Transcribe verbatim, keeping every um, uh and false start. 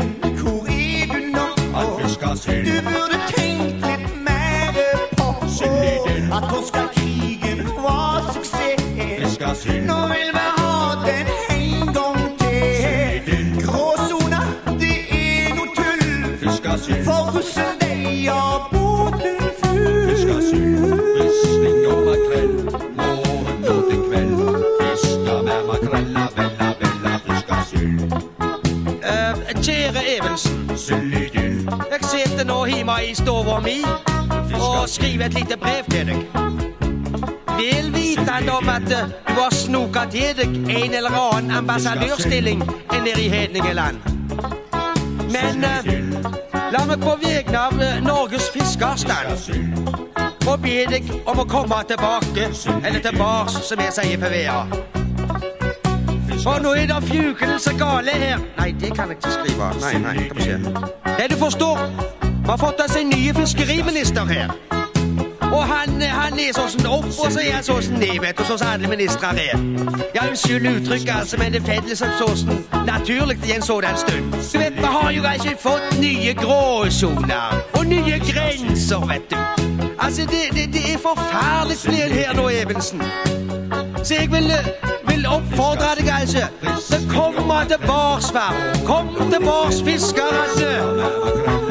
hvor er du nå? Han fisker sild. Du burde tenkt litt mer på at torskerkrigen var suksess. Fisker sild. Nå vil vi ha den en gang til. Gråsona, det er noe tull. Fisker sild. For russen, de har båten full. Fisker sild. Risling og makrell. Morgen og til kveld. Fisker med makrella, vella, vella. Fisker sild. Uh, kjære Evensen, Sild i dill. jeg sitter nå hjemme i stoven mi og skriver et lite brev til deg. Vel vitende om at uh, du har snoket til deg en eller annen ambassadørstilling nede i Hedningeland. Men uh, la meg på vegne av uh, Norges fiskerstand få be deg om å komme tilbake, eller tilbake, som jeg sier på V A. For nå er det fjukene så gale her. Nei, det kan jeg ikke skrive. Nei, nei, skal vi se. Det du forstår, vi har fått oss en ny fiskeriminister her. Og han, han er sånn opp, og så er han sånn ned, vet du, sånn som alle ministre er. Ja, unnskyld uttrykket, altså, men det felles som sånn naturlig i en sådan stund. Du vet, vi har jo ikke fått nye gråsoner og nye grenser, vet du. Altså, det, det, det er forferdelig ned her nå, Evensen. Så jeg vil, vil oppfordre deg, altså, til å komme tilbake, far. Kom tilbake, fiskerne.